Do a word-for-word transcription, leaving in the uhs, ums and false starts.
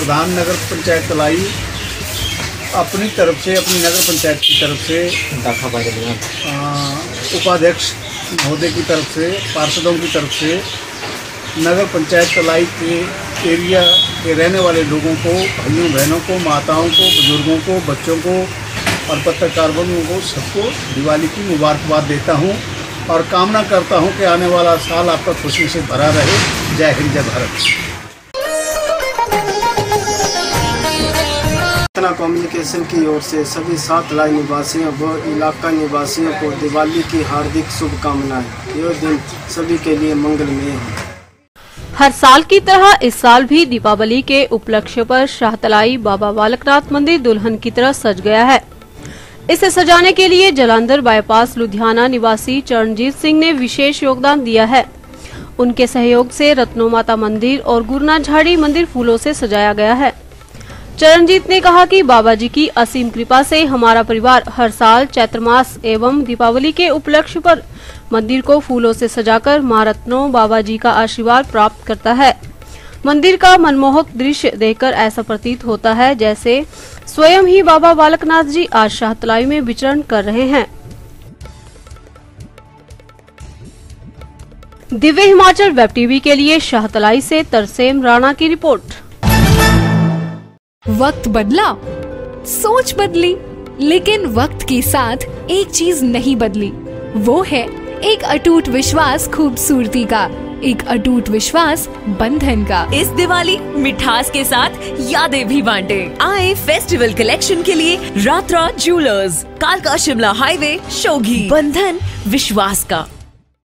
प्रधान नगर पंचायत तलाई अपनी तरफ से, अपनी नगर पंचायत की तरफ से, उपाध्यक्ष महोदय की तरफ से, पार्षदों की तरफ से नगर पंचायत तलाई के एरिया के रहने वाले लोगों को, भाइयों बहनों को, माताओं को, बुजुर्गों को, बच्चों को और पत्रकार बंधुओं को सबको दिवाली की मुबारकबाद देता हूं और कामना करता हूं कि आने वाला साल आपका खुशी से भरा रहे। जय हिंद, जय भारत। कम्युनिकेशन की ओर से सभी सात लाई निवासियों व इलाका निवासियों को दिवाली की हार्दिक शुभकामनाएं। यह दिन सभी के लिए मंगलमय है। हर साल की तरह इस साल भी दीपावली के उपलक्ष्य पर शाहतलाई बाबा बालकनाथ मंदिर दुल्हन की तरह सज गया है। इसे सजाने के लिए जालंधर बाईपास लुधियाना निवासी चरणजीत सिंह ने विशेष योगदान दिया है। उनके सहयोग से रत्नो माता मंदिर और गुरुनाथ झाड़ी मंदिर फूलों से सजाया गया है। चरणजीत ने कहा कि बाबा जी की असीम कृपा से हमारा परिवार हर साल चैत्र मास एवं दीपावली के उपलक्ष्य पर मंदिर को फूलों से सजाकर मां रत्नो बाबा जी का आशीर्वाद प्राप्त करता है। मंदिर का मनमोहक दृश्य देखकर ऐसा प्रतीत होता है जैसे स्वयं ही बाबा बालकनाथ जी आज शाहतलाई में विचरण कर रहे हैं। दिव्य हिमाचल वेब टीवी के लिए शाहतलाई से तरसेम राणा की रिपोर्ट। वक्त बदला, सोच बदली, लेकिन वक्त के साथ एक चीज नहीं बदली, वो है एक अटूट विश्वास खूबसूरती का, एक अटूट विश्वास बंधन का। इस दिवाली मिठास के साथ यादें भी बांटे। आए फेस्टिवल कलेक्शन के लिए रात्रा ज्वेलर्स, कालका शिमला हाईवे, शोघी। बंधन विश्वास का।